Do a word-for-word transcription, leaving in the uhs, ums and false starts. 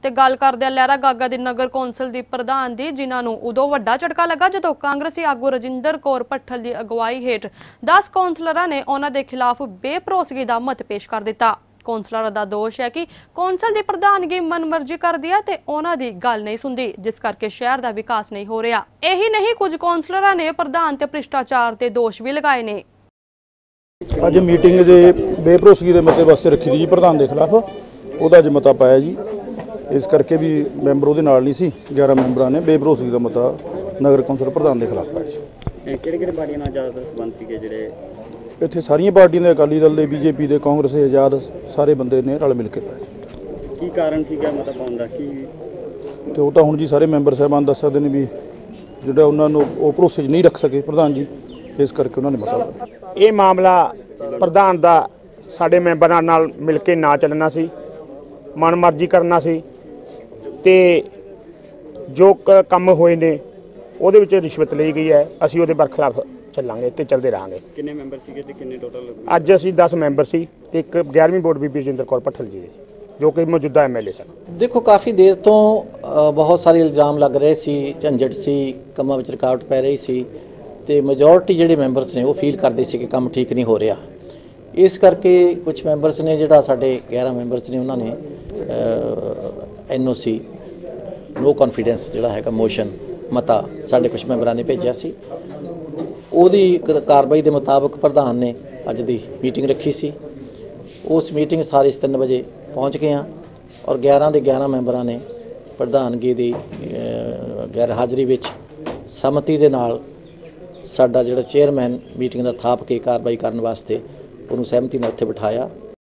ਤੇ ਗੱਲ ਕਰਦੇ ਲਹਿਰਾ ਗਾਗਾ ਦੀ ਨਗਰ ਕੌਂਸਲ ਦੀ ਪ੍ਰਧਾਨ ਦੀ, ਜਿਨ੍ਹਾਂ ਨੂੰ ਉਦੋਂ ਵੱਡਾ ਝਟਕਾ ਲੱਗਾ ਜਦੋਂ ਕਾਂਗਰਸੀ ਆਗੂ ਰਜਿੰਦਰ ਕੌਰ ਭੱਠਲ ਦੀ ਅਗਵਾਈ ਹੇਠ दस ਕੌਂਸਲਰਾਂ ਨੇ ਉਹਨਾਂ ਦੇ ਖਿਲਾਫ ਬੇਭਰੋਸਗੀ ਦਾ ਮਤ ਪੇਸ਼ ਕਰ ਦਿੱਤਾ। ਕੌਂਸਲਰਾਂ ਦਾ ਦੋਸ਼ ਹੈ ਕਿ ਕੌਂਸਲ ਦੀ ਪ੍ਰਧਾਨਗੀ ਮਨਮਰਜ਼ੀ ਕਰਦੀ ਹੈ ਤੇ ਉਹਨਾਂ ਦੀ ਗੱਲ ਨਹੀਂ ਸੁਣਦੀ, ਜਿਸ ਕਰਕੇ ਸ਼ਹਿਰ ਦਾ ਵਿਕਾਸ ਨਹੀਂ ਹੋ ਰਿਹਾ। ਇਹੀ ਨਹੀਂ, ਕੁਝ ਕੌਂਸਲਰਾਂ ਨੇ ਪ੍ਰਧਾਨ ਤੇ ਭ੍ਰਿਸ਼ਟਾਚਾਰ ਦੇ ਦੋਸ਼ ਵੀ ਲਗਾਏ ਨੇ। ਅੱਜ ਮੀਟਿੰਗ ਦੇ ਬੇਭਰੋਸਗੀ ਦੇ ਮਤੇ ਵਾਸਤੇ ਰੱਖੀ ਦੀ ਜੀ ਪ੍ਰਧਾਨ ਦੇ ਖਿਲਾਫ, ਉਹਦਾ ਅੱਜ ਮਤਾ ਪਾਇਆ ਜੀ। ਇਸ ਕਰਕੇ ਵੀ ਮੈਂਬਰ ਉਹਦੇ ਨਾਲ ਨਹੀਂ ਸੀ, ਗਿਆਰਾਂ ਮੈਂਬਰਾਂ ਨੇ ਬੇਭਰੋਸਗੀ ਦਾ ਮਤਾ ਨਗਰ ਕੌਂਸਲ ਪ੍ਰਧਾਨ ਦੇ ਖਿਲਾਫ ਪਾਇਆ ਜੀ। ਕਿਹੜੇ ਕਿਹੜੇ ਪਾਰਟੀਆਂ ਨਾਲ ਜ਼ਿਆਦਾਤਰ ਸੰਬੰਧ ਸੀਗੇ ਜਿਹੜੇ ਇੱਥੇ? ਸਾਰੀਆਂ ਪਾਰਟੀਆਂ ਦੇ, ਅਕਾਲੀ ਦਲ ਦੇ, ਬੀਜੇਪੀ ਦੇ, ਕਾਂਗਰਸ ਦੇ, ਆਜ਼ਾਦ, ਸਾਰੇ ਬੰਦੇ ਨੇ ਰਲ ਮਿਲ ਕੇ ਪਾਇਆ। ਕੀ ਕਾਰਨ ਸੀਗਾ ਮਤਾ ਪਾਉਣ ਦਾ? ਕੀ ਤੇ ਉਹ ਤਾਂ ਹੁਣ ਜੀ ਸਾਰੇ ਮੈਂਬਰ ਸਾਹਿਬਾਨ ਦੱਸ ਸਕਦੇ ਨੇ ਵੀ ਜਿਹੜਾ ਉਹਨਾਂ ਨੂੰ ਉਹ ਭਰੋਸੇ 'ਚ ਨਹੀਂ ਰੱਖ ਸਕੇ ਪ੍ਰਧਾਨ ਜੀ, ਇਸ ਕਰਕੇ ਉਹਨਾਂ ਨੇ ਮਤਾ ਪਾਇਆ। ਇਹ ਮਾਮਲਾ ਪ੍ਰਧਾਨ ਦਾ ਸਾਡੇ ਮੈਂਬਰਾਂ ਨਾਲ ਮਿਲ ਕੇ ਨਾ ਚੱਲਣਾ ਸੀ, ਮਨਮਰਜ਼ੀ ਕਰਨਾ ਸੀ ਤੇ ਜੋ ਕੰਮ ਹੋਏ ਨੇ ਉਹਦੇ ਵਿੱਚ ਰਿਸ਼ਵਤ ਲਈ ਗਈ ਹੈ। ਅਸੀਂ ਉਹਦੇ ਬਰਖਲਾਫ ਚੱਲਾਂਗੇ ਤੇ ਚੱਲਦੇ ਰਹਾਂਗੇ। ਕਿੰਨੇ ਮੈਂਬਰ ਸੀਗੇ ਤੇ ਕਿੰਨੇ ਟੋਟਲ? ਅੱਜ ਅਸੀਂ ਦਸ ਮੈਂਬਰ ਸੀ ਤੇ ਇੱਕ ਗਿਆਰਵੀਂ ਬੋਰਡ ਬੀਬੀ ਰਜਿੰਦਰ ਕੌਰ ਭੱਠਲ ਜੀ ਜੋ ਕਿ ਮੌਜੂਦਾ ਐਮ ਐਲ ਏ ਸਨ। ਦੇਖੋ, ਕਾफ़ी ਦੇਰ ਤੋਂ ਬਹੁਤ ਸਾਰੇ ਇਲਜ਼ਾਮ ਲੱਗ ਰਹੇ ਸੀ, ਝੰਜਟ ਸੀ, ਕੰਮਾਂ ਵਿੱਚ ਰੁਕਾਵਟ ਪੈ ਰਹੀ ਸੀ ਤੇ ਮੈਜੋਰਟੀ ਜਿਹੜੇ ਮੈਂਬਰਸ ਨੇ ਉਹ ਫੀਲ ਕਰਦੇ ਸੀ ਕਿ ਕੰਮ ਠੀਕ ਨਹੀਂ ਹੋ ਰਿਹਾ। ਇਸ ਕਰਕੇ ਕੁਝ ਮੈਂਬਰਸ ਨੇ, ਜਿਹੜਾ ਸਾਡੇ ਗਿਆਰਾਂ ਮੈਂਬਰਸ ਨੇ, ਉਹਨਾਂ ਨੇ ਐਨ ਓ ਸੀ ਨੋ ਕੌਨਫੀਡੈਂਸ ਜਿਹੜਾ ਹੈਗਾ ਮੋਸ਼ਨ ਮਤਾ ਸਾਡੇ ਕੁਝ ਮੈਂਬਰਾਂ ਨੇ ਭੇਜਿਆ ਸੀ। ਉਹਦੀ ਕਾਰਵਾਈ ਦੇ ਮੁਤਾਬਕ ਪ੍ਰਧਾਨ ਨੇ ਅੱਜ ਦੀ ਮੀਟਿੰਗ ਰੱਖੀ ਸੀ। ਉਸ ਮੀਟਿੰਗ ਸਾਰੇ ਤਿੰਨ ਵਜੇ ਪਹੁੰਚ ਗਏ ਹਾਂ ਔਰ ਗਿਆਰਾਂ ਦੇ ਗਿਆਰਾਂ ਮੈਂਬਰਾਂ ਨੇ ਪ੍ਰਧਾਨਗੀ ਦੀ ਗੈਰ ਹਾਜ਼ਰੀ ਵਿੱਚ ਸਹਿਮਤੀ ਦੇ ਨਾਲ ਸਾਡਾ ਜਿਹੜਾ ਚੇਅਰਮੈਨ ਮੀਟਿੰਗ ਦਾ ਥਾਪ ਕੇ ਕਾਰਵਾਈ ਕਰਨ ਵਾਸਤੇ ਉਹਨੂੰ ਸਹਿਮਤੀ ਨਾਲ ਉੱਥੇ ਬਿਠਾਇਆ।